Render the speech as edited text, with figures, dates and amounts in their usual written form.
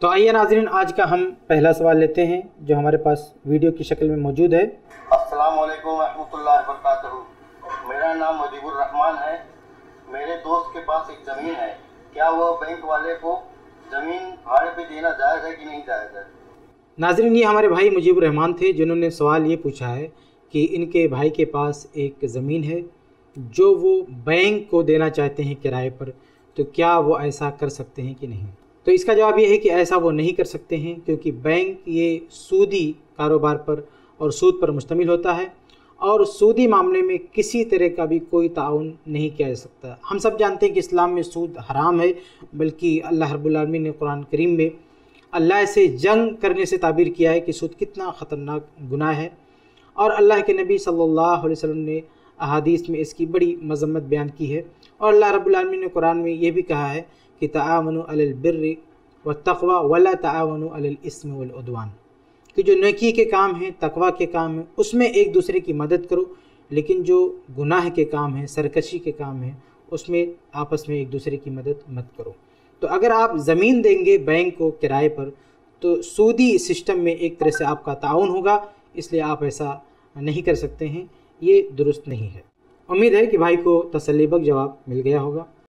تو आइए नाज़रीन, आज का हम पहला सवाल लेते हैं जो हमारे पास वीडियो की शक्ल में मौजूद है। अस्सलाम वालेकुम रहमतुल्लाहि व बरकातहू। मेरा नाम मुजीबुर रहमान है। मेरे दोस्त के पास एक ज़मीन है, क्या वो बैंक वाले को ज़मीन भाड़े पे देना जायज़ है कि नहीं जायज़ है? नाज़रीन, ये हमारे भाई मुजीबुर रहमान थे जिन्होंने सवाल ये पूछा है कि इनके भाई के पास एक ज़मीन है जो वो बैंक को देना चाहते हैं किराए पर, तो क्या वो ऐसा कर सकते हैं कि नहीं। तो इसका जवाब ये है कि ऐसा वो नहीं कर सकते हैं, क्योंकि बैंक ये सूदी कारोबार पर और सूद पर मुश्तमिल होता है और सूदी मामले में किसी तरह का भी कोई ताउन नहीं किया जा सकता। हम सब जानते हैं कि इस्लाम में सूद हराम है, बल्कि अल्लाह रब्बुल आलमीन ने कुरान करीम में अल्लाह से जंग करने से ताबीर किया है कि सूद कितना ख़तरनाक गुनाह है, और अल्लाह के नबी सल्लल्लाहु अलैहि वसल्लम ने अहादीस में इसकी बड़ी मज़म्मत बयान की है। और अल्लाह रब्बुल आलमीन ने कुरान में ये भी कहा है कि तआवनु अलल बिर्रि वत्तक़वा वला तआवनु अलल इस्मि वल उद्वान, कि जो नेकी के काम हैं, तकवा के काम हैं, उसमें एक दूसरे की मदद करो, लेकिन जो गुनाह के काम हैं, सरकशी के काम हैं, उसमें आपस में एक दूसरे की मदद मत करो। तो अगर आप ज़मीन देंगे बैंक को किराए पर, तो सूदी सिस्टम में एक तरह से आपका ताउन होगा, इसलिए आप ऐसा नहीं कर सकते हैं, ये दुरुस्त नहीं है। उम्मीद है कि भाई को तसल्लीबख्श जवाब मिल गया होगा।